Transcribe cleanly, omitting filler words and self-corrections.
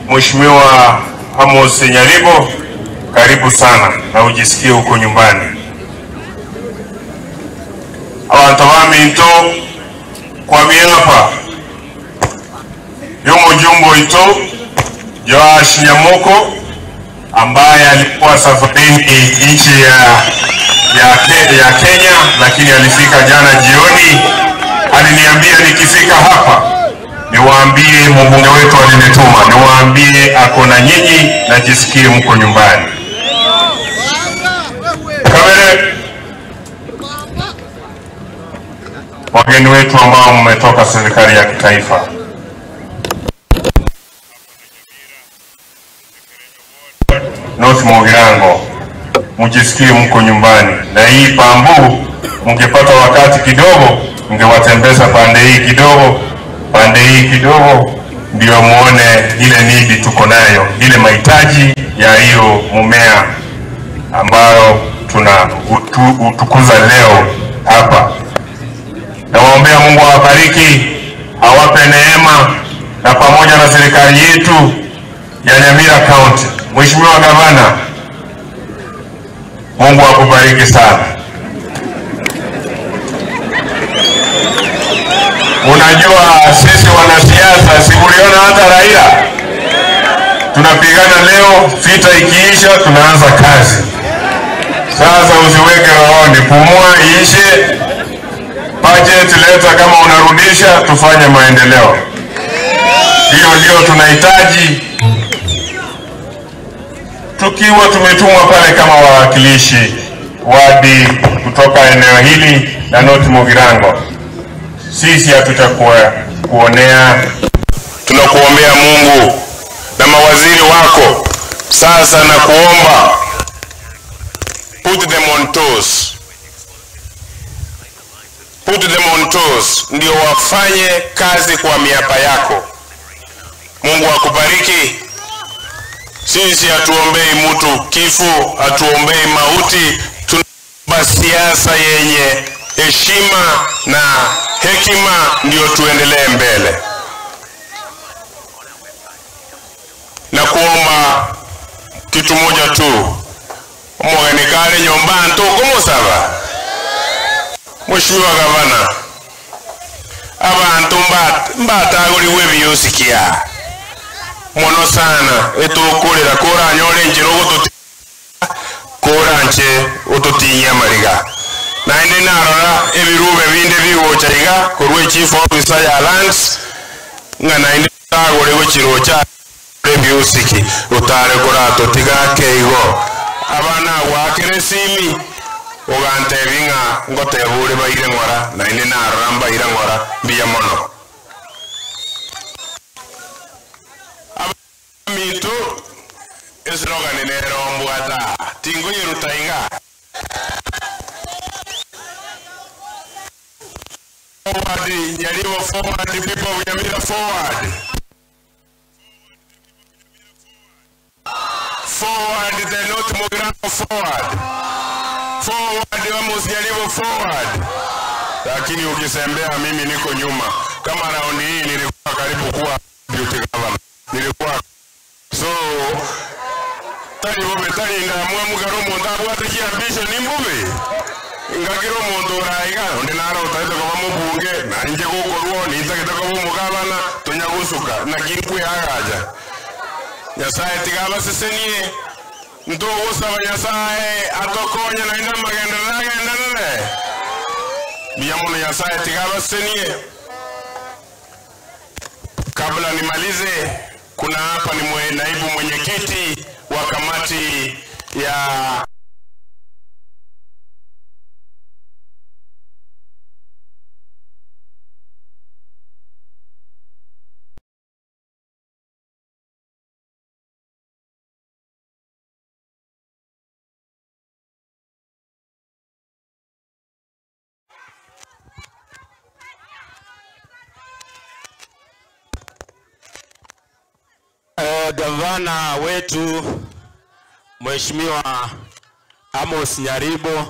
Mheshimiwa Nyaribo, karibu sana na ujisikie huko nyumbani. Abantu baminto kwa miapa yomo jumbo ito Joash Nyamoko ambaye alikuwa safarini nchi ya Kenya, lakini alifika jana jioni. Aliniambia nikifika hapa niwaambie mbunge wetu alinituma niwaambie ako na nyinyi na jisikie mko nyumbani. Kamere, wageni wetu ambao mmetoka serikali ya kitaifa, North Mogirango, mjisikie mko nyumbani. Na hii Pambu, mngepata wakati kidogo mngewatembeza pande hii kidogo ndio muone ile nidi tuko nayo, ile mahitaji ya hiyo mumea ambayo tunakuza leo hapa. Nawaombea Mungu awabariki, awape neema, na pamoja na serikali yetu ya Nyamira County. Mheshimiwa Gavana, Mungu akubariki sana. Unajua sisi wanasiasa, sikuliona hata Raila. Tunapigana leo, vita ikiisha tunaanza kazi. Sasa usiweke rohoni, pumua iishe. Budget leta, kama unarudisha tufanye maendeleo. Hiyo ndio tunahitaji. Tukiwa tumetumwa pale kama wawakilishi wadi kutoka eneo hili la North Mogirango, sisi hatutakuwa kuonea. Tunakuombea Mungu na mawaziri wako. Sasa na kuomba, put them on toes. Put them on toes, ndio wafanye kazi kwa miapa yako. Mungu akubariki. Sisi hatuombei mtu kifo, hatuombei mauti. Tunaomba siasa yenye heshima na hekima ndio tuendelee mbele. Na kuomba kitu moja tu, mwanikale nyumbani tu kumusaba. Mheshimiwa Gavana, abantu mbatagoliwe byosikia mono sana etukolera kora nyole njiro kora nche ototinya mariga na inde narora ebirube binde biwochaiga korwe chief officer ya lands ngana inde tagolewe chirocha byosiki utare kora totiga keigo abana wakeresimi ogante binga ngote bure baire ngora na inde narora mbaire ngora biya mono mito eslogan enero mbwata tingo yerutainga forward Nyaribo forward, people of Nyamira forward. Forward the North Mogirango forward. Forward vamos Nyaribo forward. Lakini ukisembea mimi niko nyuma. Kama raundi hii nilikuwa karibu kuwa beauty governor. Nilikuwa so tari bobe tari ndamwe mugaro monda bwatikia ambition ni mbobe. Ngakiro mondo raiga onde naro utaito kwa mubunge na nje gukorwo ni ntakita kwa mugabana tonyagusuka na kirikwe agaja. Nyasaye tigaba sesenie ndo gusaba Nyasaye atokonya na inda magenda nagenda. Biyamuno Nyasaye tigaba sesenie. Kabla nimalize, kuna hapa ni naibu mwenyekiti wa kamati ya gavana wetu Mheshimiwa Nyaribo